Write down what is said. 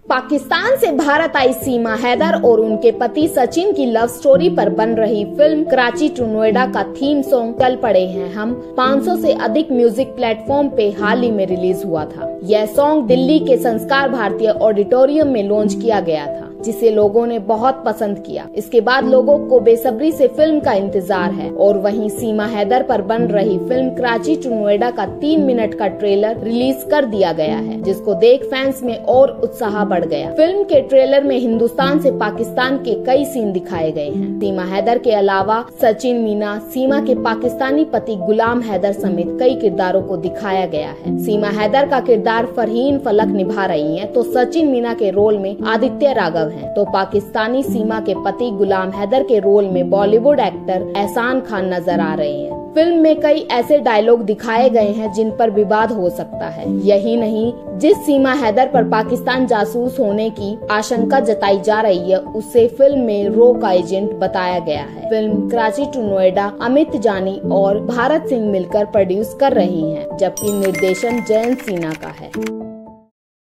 पाकिस्तान से भारत आई सीमा हैदर और उनके पति सचिन की लव स्टोरी पर बन रही फिल्म कराची टू नोएडा का थीम सॉन्ग चल पड़े हैं हम 500 से अधिक म्यूजिक प्लेटफॉर्म पे हाल ही में रिलीज हुआ था। यह सॉन्ग दिल्ली के संस्कार भारतीय ऑडिटोरियम में लॉन्च किया गया था, जिसे लोगों ने बहुत पसंद किया। इसके बाद लोगों को बेसब्री से फिल्म का इंतजार है। और वहीं सीमा हैदर पर बन रही फिल्म कराची टू नोएडा का 3 मिनट का ट्रेलर रिलीज कर दिया गया है, जिसको देख फैंस में और उत्साह बढ़ गया। फिल्म के ट्रेलर में हिंदुस्तान से पाकिस्तान के कई सीन दिखाए गए हैं। सीमा हैदर के अलावा सचिन, मीना, सीमा के पाकिस्तानी पति गुलाम हैदर समेत कई किरदारों को दिखाया गया है। सीमा हैदर का किरदार फरहीन फलक निभा रही हैं, तो सचिन मीना के रोल में आदित्य राघव हैं, तो पाकिस्तानी सीमा के पति गुलाम हैदर के रोल में बॉलीवुड एक्टर एहसान खान नजर आ रहे हैं। फिल्म में कई ऐसे डायलॉग दिखाए गए हैं जिन पर विवाद हो सकता है। यही नहीं, जिस सीमा हैदर पर पाकिस्तान जासूस होने की आशंका जताई जा रही है, उसे फिल्म में रो का एजेंट बताया गया है। फिल्म कराची टू नोएडा अमित जानी और भारत सिंह मिलकर प्रोड्यूस कर रही हैं, जबकि निर्देशन जयंत सिन्हा का है।